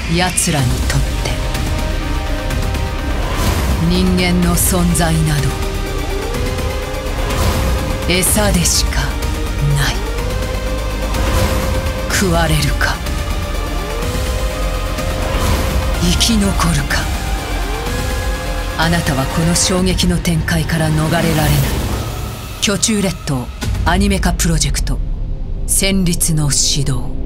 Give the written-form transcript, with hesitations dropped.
奴らにとって人間の存在など餌でしかない。食われるか生き残るか。あなたはこの衝撃の展開から逃れられない。巨虫列島アニメ化プロジェクト戦慄の始動。